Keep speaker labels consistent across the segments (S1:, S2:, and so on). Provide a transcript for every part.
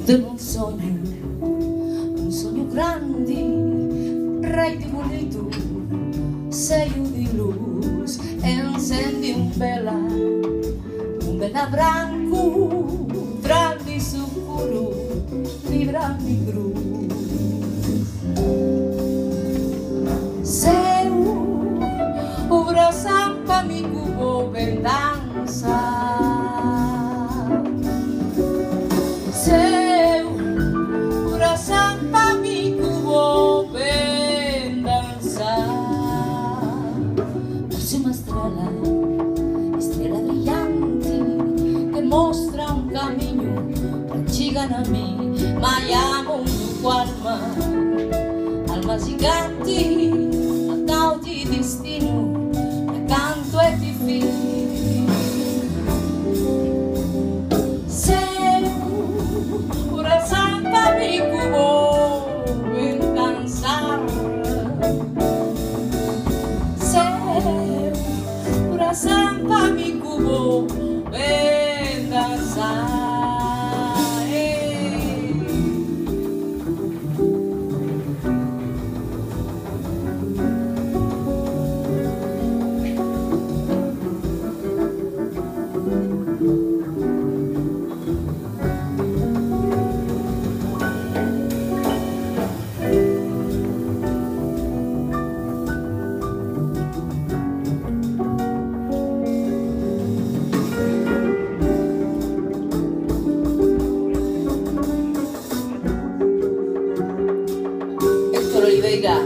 S1: Tengo un sogno grande, rei di bonito, sei di luz, encendi un bella branco, tra di sicuro, vibra mi cruz. Sei ora sampa mi cubo vendanza, sei ora sampa mi cubo vendanza. Próxima estrella brillante que mostra un camino, llegan a mí, ma amo tu alma gigante, a tal di destino, accanto e ti fili. Sei ora sampa mi cubo en cansar, sei ora sampa mi cubo en danzar. Oliveira.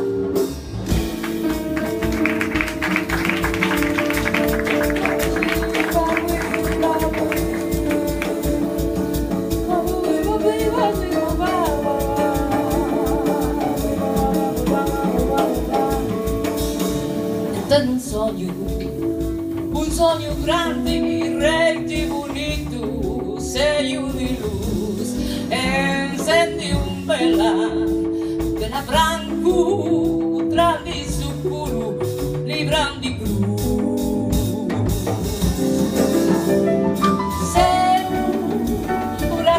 S1: Tengo un sogno grande, rei di bonito, sei di luz, encendi un bella branco, tra di sicuro, libran di blu. Sei ora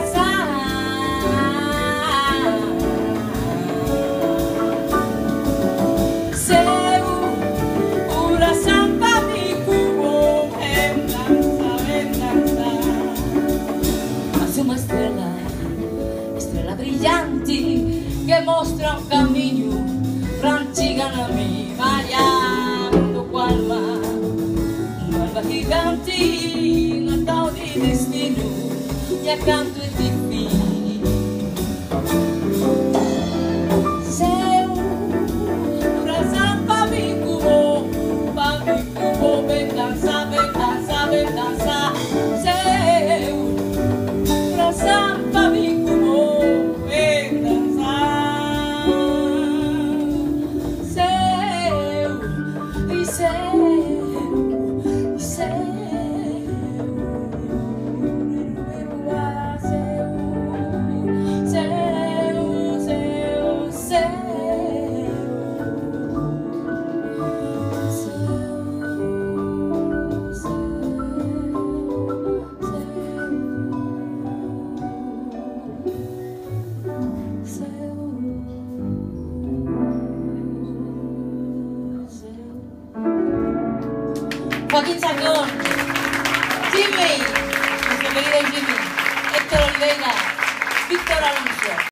S1: sei ora sampa mi cubo en danza. Hace una estrella brillante que mostra un camino, llegan a mí, vayando cual alma gigante, atado de destino, y accanto e ti fili. Sei ora sampa mi cubo, venganza, venganza, venganza. Sei ora sampa mi cubo, Joaquín Chacón, Jimmy, nuestro querido Jimmy, Héctor Oliveira, Víctor Alonso.